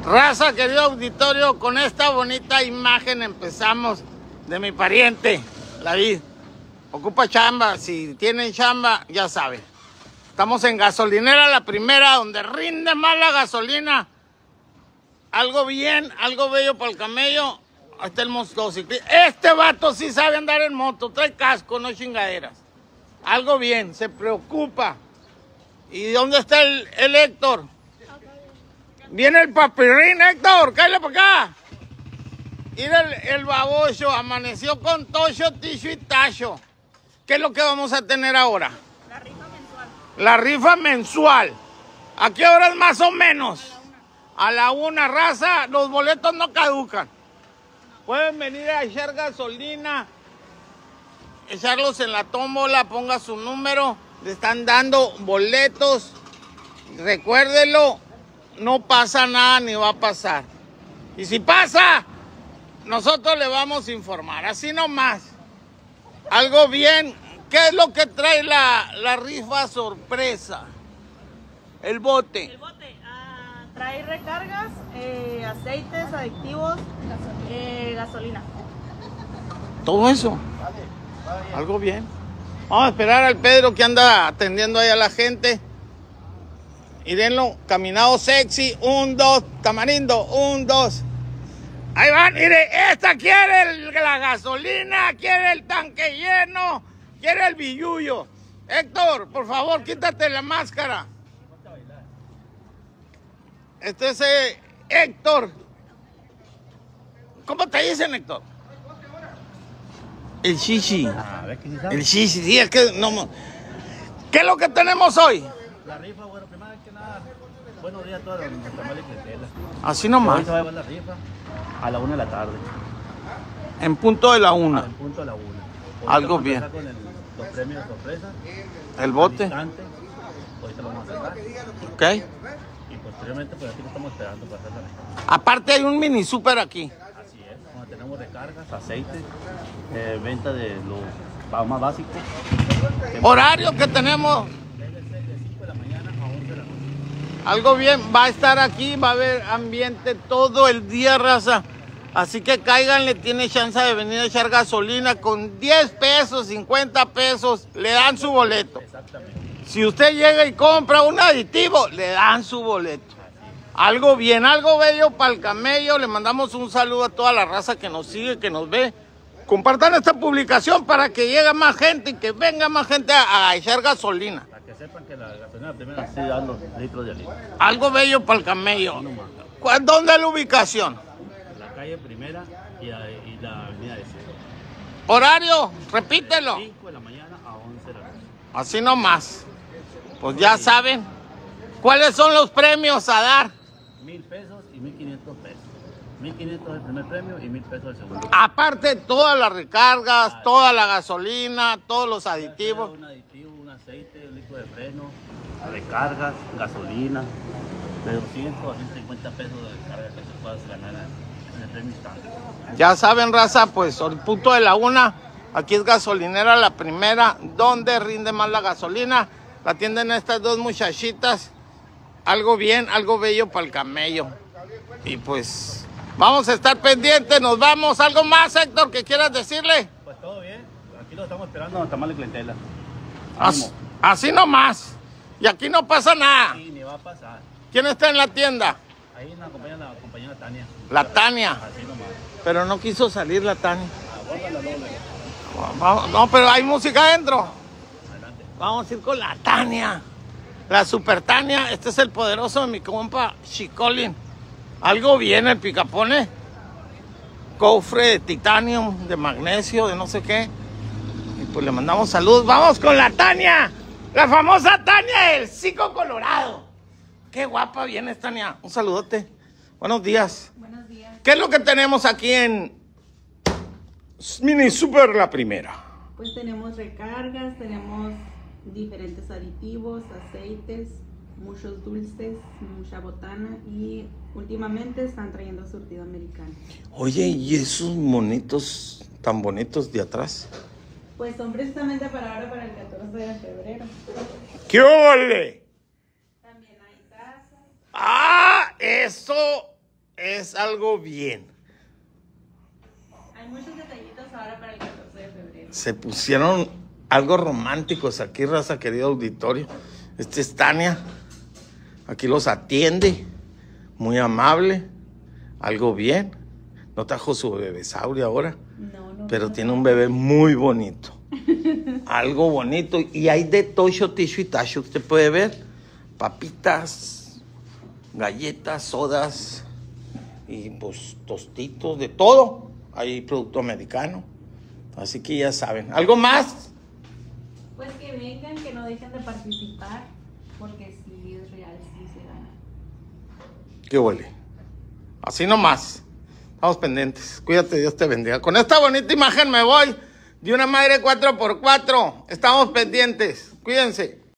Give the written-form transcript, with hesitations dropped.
Raza, querido auditorio, con esta bonita imagen empezamos de mi pariente, David. Ocupa chamba, si tienen chamba, ya saben. Estamos en Gasolinera La Primera, donde rinde más la gasolina. Algo bien, algo bello para el camello. Ahí está el motociclista. Este vato sí sabe andar en moto, trae casco, no chingaderas. Algo bien, se preocupa. ¿Y dónde está el Héctor? Viene el papirrín, Héctor, cállate para acá. Mira el babocho, amaneció con tocho, ticho y tacho. ¿Qué es lo que vamos a tener ahora? La rifa mensual. La rifa mensual. ¿A qué horas más o menos? A la una, raza, los boletos no caducan. Pueden venir a echar gasolina, echarlos en la tómbola, ponga su número, le están dando boletos. Recuérdelo, no pasa nada ni va a pasar. Y si pasa, nosotros le vamos a informar, así nomás. Algo bien. ¿Qué es lo que trae la rifa sorpresa? El bote. El bote trae recargas, aceites, aditivos, gasolina. Todo eso. Algo bien. Vamos a esperar al Pedro que anda atendiendo ahí a la gente. Mírenlo, caminado sexy. 1, 2, Tamarindo. 1, 2. Ahí van, mire, esta quiere la gasolina, quiere el tanque lleno, quiere el billullo. Héctor, por favor, quítate la máscara. Este es Héctor. ¿Cómo te dicen, Héctor? El chichi. El chichi, sí, es que no. ¿Qué es lo que tenemos hoy? La rifa, bueno, primero que nada, buenos días a todos los tamales de clientela. Así nomás. Hoy se va a llevar la rifa a la 1 de la tarde. En punto de la 1. En punto de la 1. Algo bien. Con los premios de sorpresa. El bote. Hoy se lo vamos a sacar. Ok. Y posteriormente, pues aquí lo estamos esperando para hacer la rifa. Aparte hay un mini super aquí. Así es, donde tenemos recargas, aceites, venta de los más básicos. Horario que tenemos. De 5 de la mañana a 11 de la noche. Algo bien, va a estar aquí, va a haber ambiente todo el día, raza. Así que cáiganle, tiene chance de venir a echar gasolina con 10 pesos, 50 pesos, le dan su boleto. Exactamente. Si usted llega y compra un aditivo, le dan su boleto. Algo bien, algo bello para el camello. Le mandamos un saludo a toda la raza que nos sigue, que nos ve. Compartan esta publicación para que llegue más gente y que venga más gente a echar gasolina. Para que sepan que la gasolina primera sí da los litros de litro. Algo bello para el camello. ¿Dónde es la ubicación? La calle Primera y la avenida de Cielo. Horario, repítelo. 5 de la mañana a 11 de la noche. Así nomás. Pues ya saben. ¿Cuáles son los premios a dar? 1,000 pesos y 1,500 pesos. 1,500 el primer premio y 1,000 pesos el segundo. Aparte todas las recargas, toda la gasolina, todos los aditivos. Un aditivo, un aceite, un litro de freno, recargas, gasolina, de 200 a 150 pesos de carga que se puedas ganar en el premio instante. Ya saben, raza, pues al punto de la 1, aquí es Gasolinera La Primera, donde rinde más la gasolina. La atienden estas dos muchachitas. Algo bien, algo bello para el camello. Y pues vamos a estar pendientes, nos vamos. ¿Algo más, Héctor, que quieras decirle? Pues todo bien, aquí lo estamos esperando en Tamales de Clientela. Así nomás. Y aquí no pasa nada. Sí, ni va a pasar. ¿Quién está en la tienda? Ahí nos acompaña la compañera Tania. La Tania. Así nomás. Pero no quiso salir la Tania. Abórrala, No, pero hay música adentro. adelante. Vamos a ir con la Tania. La super Tania. Este es el poderoso de mi compa Chicolín. Algo bien el picapone. Cofre de titanio, de magnesio, de no sé qué. Y pues le mandamos salud. Vamos con la Tania. La famosa Tania del Cico Colorado. Qué guapa vienes, Tania. Un saludote. Buenos días. Buenos días. ¿Qué es lo que tenemos aquí en Mini Super La Primera? Pues tenemos recargas, tenemos diferentes aditivos, aceites, muchos dulces, mucha botana y últimamente están trayendo surtido americano. Oye, ¿y esos monitos tan bonitos de atrás? Pues son precisamente para ahora, para el 14 de febrero. ¡Qué ole! También hay tazas. ¡Ah! Eso es algo bien. Hay muchos detallitos ahora para el 14 de febrero. Se pusieron algo románticos aquí, raza, querido auditorio. Este es Tania. Aquí los atiende. Muy amable. Algo bien. No trajo su bebesaurio ahora. No, pero tiene un bebé muy bonito. Algo bonito. Y hay de Tocho, Tishu y Tashu. Usted puede ver. Papitas, galletas, sodas. Y pues tostitos, de todo. Hay producto americano. Así que ya saben. ¿Algo más? Pues que vengan, que no dejen de participar, porque sí es real, sí se gana. ¿Qué huele? Así nomás. Estamos pendientes. Cuídate, Dios te bendiga. Con esta bonita imagen me voy de una madre 4x4. Estamos pendientes. Cuídense.